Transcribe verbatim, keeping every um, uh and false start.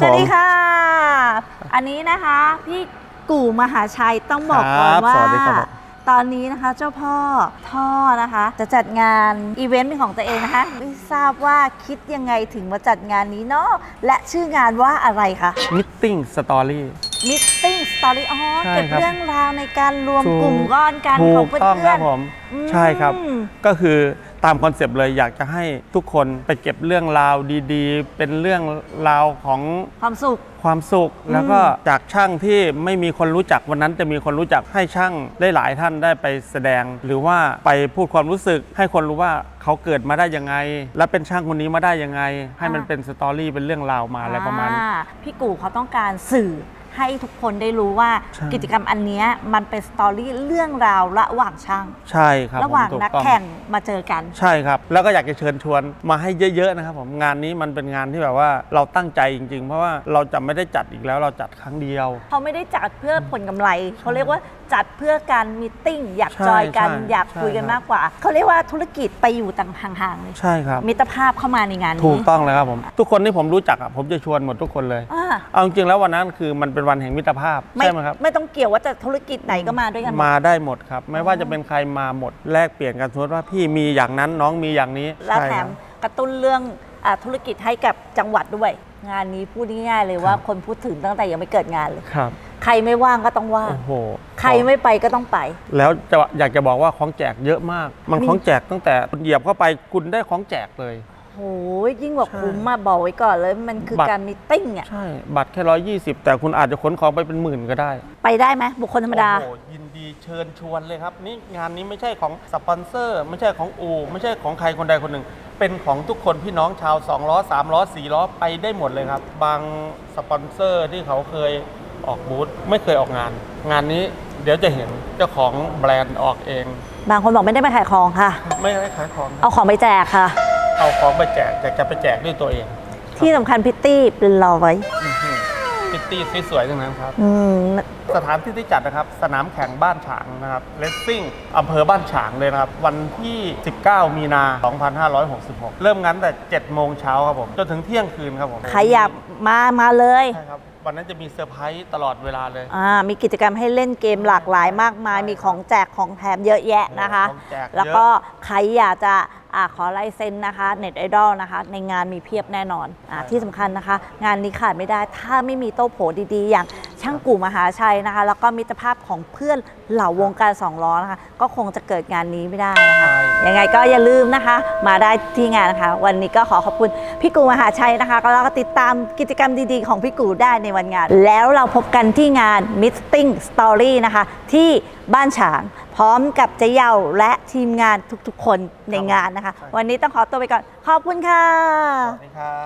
สวัสดีค่ะอันนี้นะคะพี่กู่มหาชัยต้องบอกก่อนว่าตอนนี้นะคะเจ้าพ่อท่อนะคะจะจัดงานอีเวนต์เป็นของตัวเองนะคะไม่ทราบว่าคิดยังไงถึงมาจัดงานนี้เนาะและชื่องานว่าอะไรคะ Meeting Story Meeting Story อ๋อเก็บเรื่องราวในการรวมกลุ่มก้อนกันของเพื่อนๆผมใช่ครับก็คือตามคอนเซปต์เลยอยากจะให้ทุกคนไปเก็บเรื่องราวดีๆเป็นเรื่องราวของความสุขความสุขแล้วก็จากช่างที่ไม่มีคนรู้จักวันนั้นจะมีคนรู้จักให้ช่างได้หลายท่านได้ไปแสดงหรือว่าไปพูดความรู้สึกให้คนรู้ว่าเขาเกิดมาได้ยังไงและเป็นช่างคนนี้มาได้ยังไงให้มันเป็นสตอรี่เป็นเรื่องราวมาอะไรประมาณนี้พี่กู่เขาต้องการสื่อให้ทุกคนได้รู้ว่ากิจกรรมอันนี้มันเป็นสตอรี่เรื่องราวระหว่างช่างใช่ครับระหว่างนักแข่งมาเจอกันใช่ครับแล้วก็อยากจะเชิญชวนมาให้เยอะๆนะครับผมงานนี้มันเป็นงานที่แบบว่าเราตั้งใจจริงๆเพราะว่าเราจะไม่ได้จัดอีกแล้วเราจัดครั้งเดียวเขาไม่ได้จัดเพื่อผลกำไรเขาเรียกว่าจัดเพื่อการมีติ้งอยากจอยกันอยากคุยกันมากกว่าเขาเรียกว่าธุรกิจไปอยู่ต่างห่างๆเลยใช่ครับมิตรภาพเข้ามาในงานนี้ถูกต้องเลยครับผมทุกคนที่ผมรู้จักอ่ะผมจะชวนหมดทุกคนเลยเอาจริงๆแล้ววันนั้นคือมันเป็นวันแห่งมิตรภาพใช่ไหมครับไม่ต้องเกี่ยวว่าจะธุรกิจไหนก็มาด้วยกันมาได้หมดครับไม่ว่าจะเป็นใครมาหมดแลกเปลี่ยนกันสมมติว่าพี่มีอย่างนั้นน้องมีอย่างนี้แล้วแถมกระตุ้นเรื่องธุรกิจให้กับจังหวัดด้วยงานนี้พูดง่ายๆเลยว่าคนพูดถึงตั้งแต่ยังไม่เกิดงานเลยครับใครไม่ว่างก็ต้องว่างใครไม่ไปก็ต้องไปแล้วจะอยากจะบอกว่าของแจกเยอะมากมันของแจกตั้งแต่คุณเหยียบเข้าไปคุณได้ของแจกเลยโอ้ยยิ่งกว่าคุ้มมาบอกไว้ก่อนเลยมันคือการมีติ้งอ่ะใช่บัตรแค่ร้อยยี่สิบแต่คุณอาจจะขนของไปเป็นหมื่นก็ได้ไปได้ไหมบุคคลธรรมดาโอ้ยินดีเชิญชวนเลยครับนี่งานนี้ไม่ใช่ของสปอนเซอร์ไม่ใช่ของอู่ไม่ใช่ของใครคนใดคนหนึ่งเป็นของทุกคนพี่น้องชาวสองล้อสามล้อสี่ล้อไปได้หมดเลยครับบางสปอนเซอร์ที่เขาเคยออกบูธไม่เคยออกงานงานนี้เดี๋ยวจะเห็นเจ้าของแบรนด์ออกเองบางคนบอกไม่ได้ไปขายของค่ะไม่ได้ขายของเอาของไปแจกค่ะเอาของไปแจกอยากจะไปแจกด้วยตัวเองที่สำคัญพิตตี้เป็นรอไว้พิตตี้สวยๆทั้งนั้นครับสถานที่ที่จัดนะครับสนามแข่งบ้านฉางนะครับเลสซิ่งอำเภอบ้านฉางเลยนะครับวันที่สิบเก้ามีนาสองพันห้าร้อยหกสิบหกเริ่มงานแต่เจ็ดโมงเช้าครับผมจนถึงเที่ยงคืนครับผมใครอยากมามาเลยใช่ครับวันนั้นจะมีเซอร์ไพรส์ตลอดเวลาเลยอ่ามีกิจกรรมให้เล่นเกมหลากหลายมากมายมีของแจกของแถมเยอะแยะนะคะแล้วก็ใครอยากจะอ่าขอลายเซ็นนะคะเน็ตไอดอลนะคะในงานมีเพียบแน่นอนอ่าที่สำคัญนะคะงานนี้ขาดไม่ได้ถ้าไม่มีโต๊ะโผดีๆอย่างช่างกู่มหาชัยนะคะแล้วก็มิตรภาพของเพื่อนเหล่าวงการสองล้อนะคะก็คงจะเกิดงานนี้ไม่ได้นะคะยังไงก็อย่าลืมนะคะมาได้ที่งานนะคะวันนี้ก็ขอขอบคุณพี่กู่มหาชัยนะคะแล้วก็ติดตามกิจกรรมดีๆของพี่กู่ได้ในวันงานแล้วเราพบกันที่งาน Meeting Story นะคะที่บ้านฉางพร้อมกับเจ๊เยาและทีมงานทุกๆคนในงานนะคะวันนี้ต้องขอตัวไปก่อนขอบคุณค่ะสวัสดีครับ